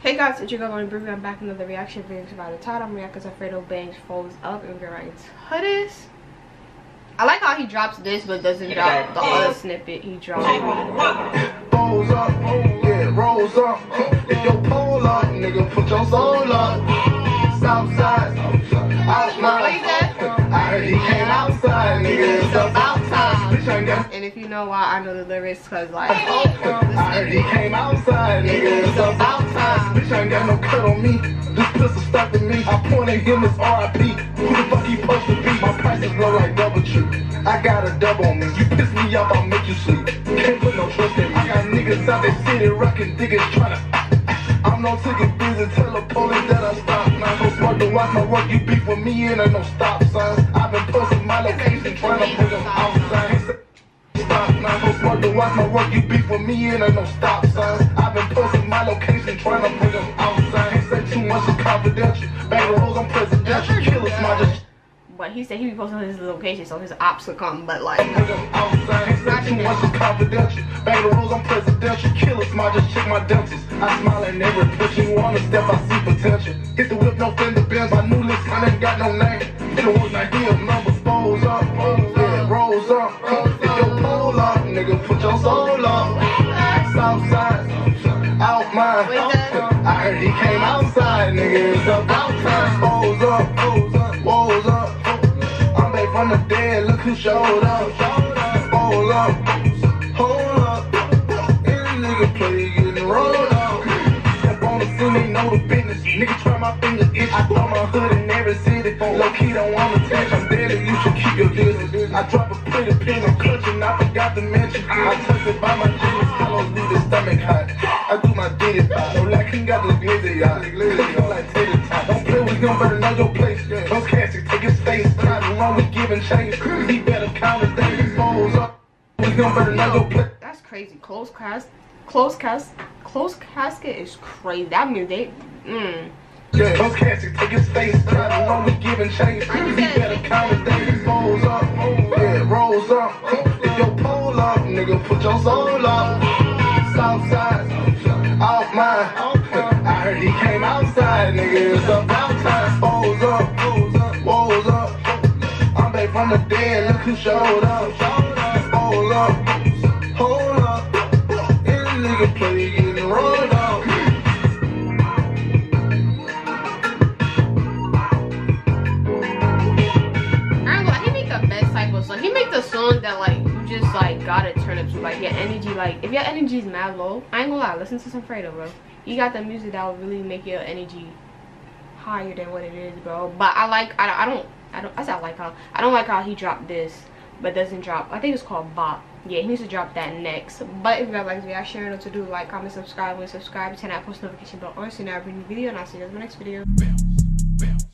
Hey guys, it's your girl Lonnie Brooklyn. I'm back with another reaction video about the title. I'm reacting to Fredo Bang folds up, and we're gonna right into this. I like how he drops this but doesn't drop the other snippet he dropped. Rolls up, yeah, rolls up. If your pole up, nigga, put your soul up. Southside, outside. I heard he came outside, nigga. It's about time. And if you know why I know the lyrics, cause like I heard he came outside, nigga. It's about time. Bitch ain't got no cut on me. This pistol stuck to me. I point at him as R.I.P. Who the fuck he supposed to be? My prices low like double tree. I got a double on me. You piss me off, I'll make you sleep. Can't put no trust in me. I got niggas out there city rockin' diggers tryna. I'm no ticket busy. Tell the police that I stop now. So smart to watch my work. You beef with me and ain't no stop signs. I've been posting my location tryna bring them outside. Stop now. So smart to watch my work. You beef with me and ain't no stop signs. I've been posting my location tryna bring them outside. Ain't say too much is confidential. Bang the rules, I'm presidential. Killers, my just. But he said he be posting his location so his ops could come, but like outside, too much is confidential. Bang the rules, I'm presidential. Killers, my just check my dentist. I smile and never push you on a step, I see potential. Hit the whip, no fender bends. My new list, I ain't got no name. It was not here, numbers, rolls up, yeah, rolls up. If your pole up, nigga, put your soul up. Southside, out mine. I heard he came outside, nigga. It's about time. Rolls up, rolls up. From the dead, look who showed up. Hold up, hold up. Any nigga play getting rolled up. Step on the scene, they know the business. Nigga try my finger itch. I throw my hood in every city. Low key don't wanna touch. I'm deadly, you should keep your distance. I drop a pretty pin, I'm clutching. I forgot to mention. I touch it by my genius. I don't leave the stomach hot. I do my ditty. No like he got the glizzy, y'all. Glizzy, like tater tot. Don't play with him, better know your place. Those caskets take his face. Try to run with give and chase. He better count his days. Falls up. With him, better know your place. That's crazy. Close casket is crazy. That means they Yeah, those caskets take his face. Try to run with give and chase. He better count his days. Falls up. Yeah, rolls up. If your pole up, nigga, put your soul up. Southside, out mine. I heard he came outside, nigga. It's about time. Rolls up, rolls up. I'm back from the dead. Look who showed up. Hold up, hold up. Any nigga play getting rolled up. He make the best type of song. He make the song that like you just like gotta turn up to, like your energy. Like if your energy is mad low, I ain't gonna lie, listen to some Fredo, bro. You got the music that will really make your energy higher than what it is, bro. But I don't like how he dropped this but doesn't drop, I think it's called Bop. Yeah, he needs to drop that next. But if you guys like this reaction, you know what to do. Like, comment, subscribe, turn that post notification bell on so you never bring a new video, and I'll see you guys in the next video.